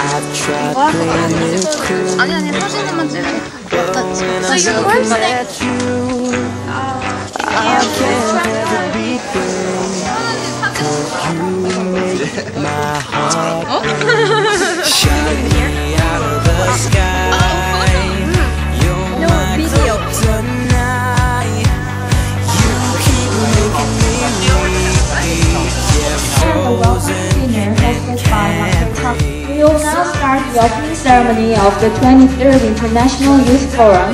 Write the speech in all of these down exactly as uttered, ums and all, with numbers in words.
아니 아니 사진만 찍어. So your first name? We will now start the opening ceremony of the twenty-third International Youth Forum.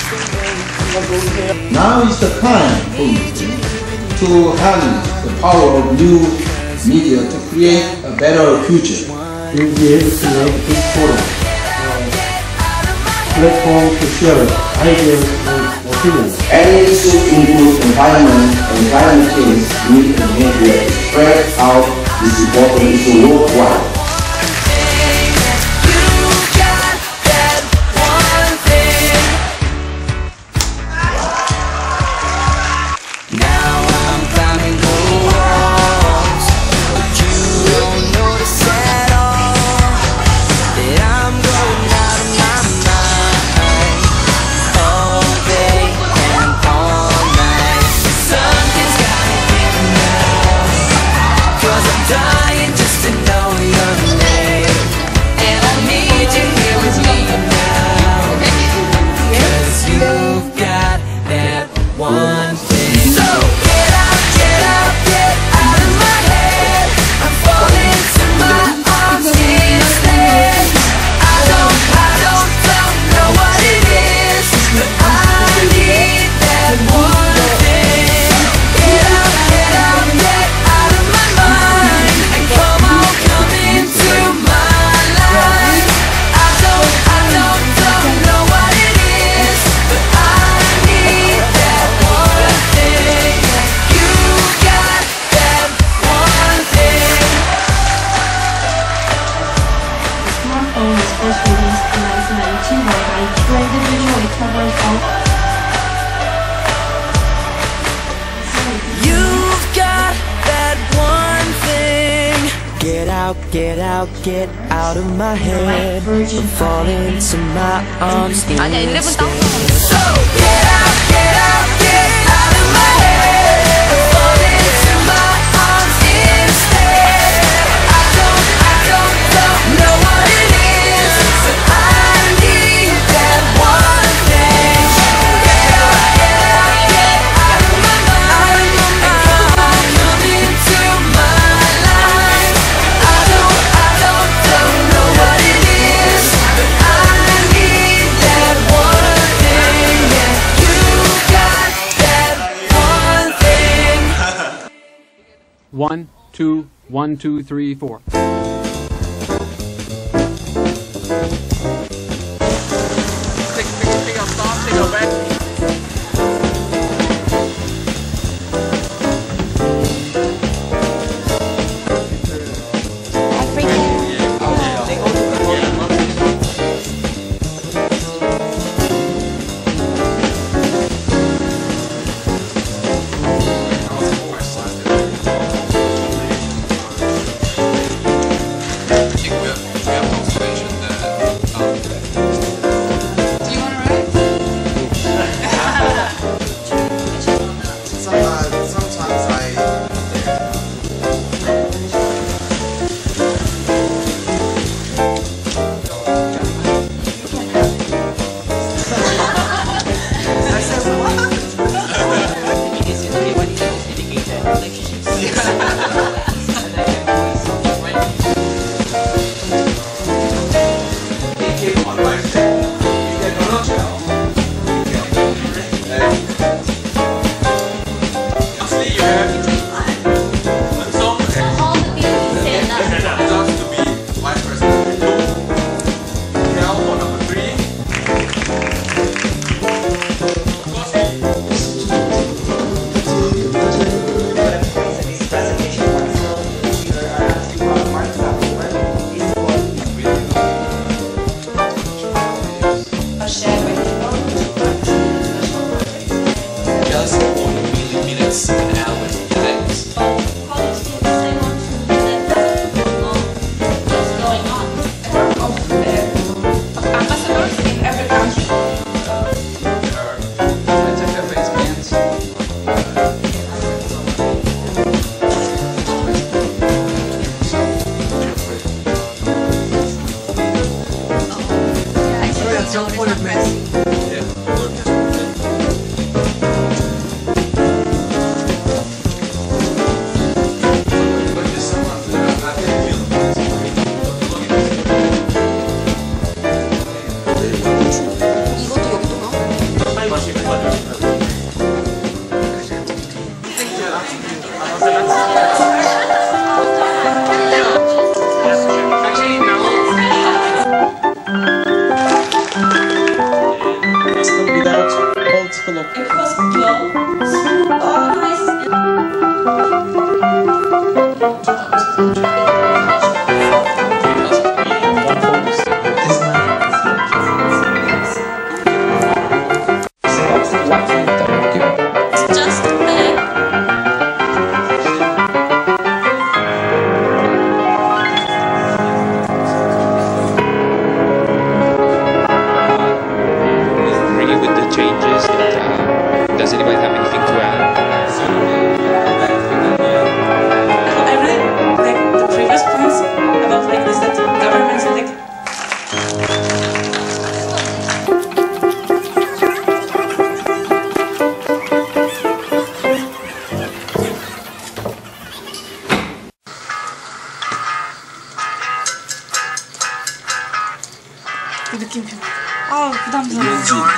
Now is the time for you to harness the power of new media to create a better future. We will be able to make this forum a platform to share ideas and opinions. Any issue include environment and climate change need the media to spread out this important issue worldwide. Get out, get out of my head, fall into my arms instead. So get out, get out, get out of my head, fall into my arms instead. I don't, I don't, don't know what it is, but I need that one thing. Get out, get out, get out of my mind, and come on, come into my life. I don't, I don't, don't know what it is, but I need that one thing. Yeah, you got that one thing. One, two, one, two, three, four. Take, take, take a stop, take a back. We have, we have observation that Don't put it messy. 이것도 여기도 가? without multiple of It was glow, smooth, organized, and just there. Agree with the changes. That, uh, does anybody have anything to add? I really like the previous points about like this that governments like 그 느낌표. 아 부담스러워.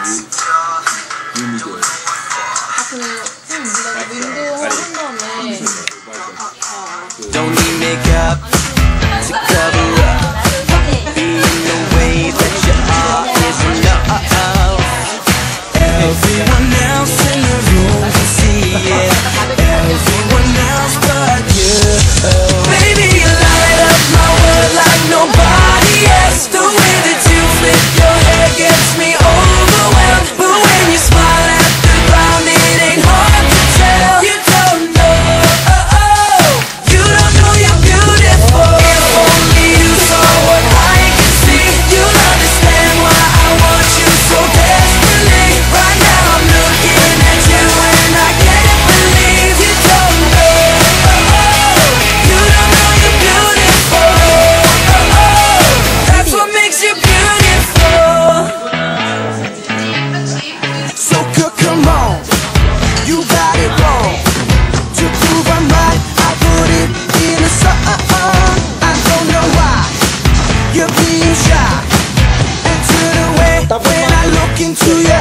Don't need makeup to cover up. Being the way that you are is enough. Everyone else in the room can see it. Everyone else but you. Baby, you light up my world like nobody else. The way that you flip your hair gets me overwhelmed. But when you smile at the ground, it ain't hard to tell. You don't know, oh, oh. You don't know you're beautiful. If only you saw what I can see, you'll understand why I want you so desperately. Right now I'm looking at you and I can't believe you don't know, oh, oh. You don't know you're beautiful, oh, oh. That's what makes you beautiful. So good, come on, you got it wrong. To prove I'm right, I put it in a song. I don't know why you're being shy and turn away when I look into your